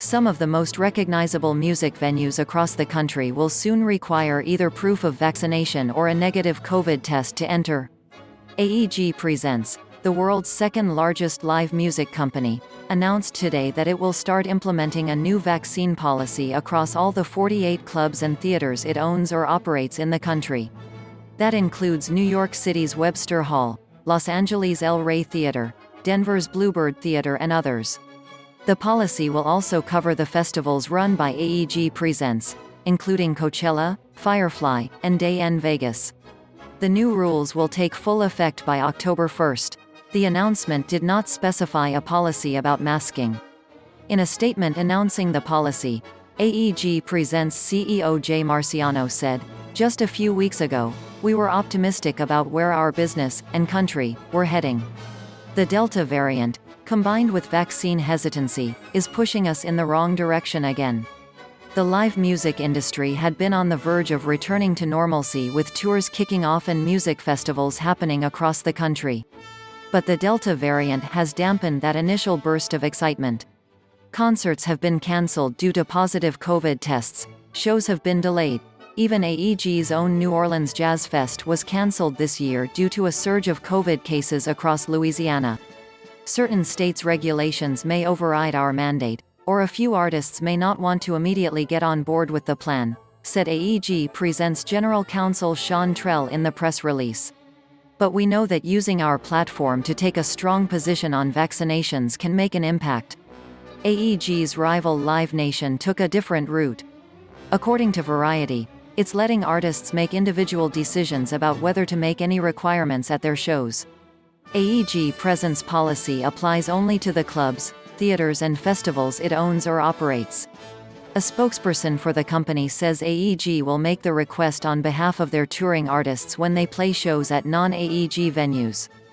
Some of the most recognizable music venues across the country will soon require either proof of vaccination or a negative COVID test to enter. AEG Presents, the world's second-largest live music company, announced today that it will start implementing a new vaccine policy across all the 48 clubs and theaters it owns or operates in the country. That includes New York City's Webster Hall, Los Angeles El Rey Theatre, Denver's Bluebird Theater and others. The policy will also cover the festivals run by AEG Presents, including Coachella, Firefly, and Day N Vegas. The new rules will take full effect by October 1st. The announcement did not specify a policy about masking. In a statement announcing the policy, AEG Presents CEO Marciano said, "Just a few weeks ago, we were optimistic about where our business and country were heading. The Delta variant, combined with vaccine hesitancy, is pushing us in the wrong direction again." The live music industry had been on the verge of returning to normalcy with tours kicking off and music festivals happening across the country. But the Delta variant has dampened that initial burst of excitement. Concerts have been cancelled due to positive COVID tests, shows have been delayed. Even AEG's own New Orleans Jazz Fest was cancelled this year due to a surge of COVID cases across Louisiana. Certain states' regulations may override our mandate, or a few artists may not want to immediately get on board with the plan, said AEG Presents General Counsel Shawn Trell in the press release. But we know that using our platform to take a strong position on vaccinations can make an impact. AEG's rival Live Nation took a different route. According to Variety, it's letting artists make individual decisions about whether to make any requirements at their shows. AEG Presents policy applies only to the clubs, theaters and festivals it owns or operates. A spokesperson for the company says AEG will make the request on behalf of their touring artists when they play shows at non-AEG venues.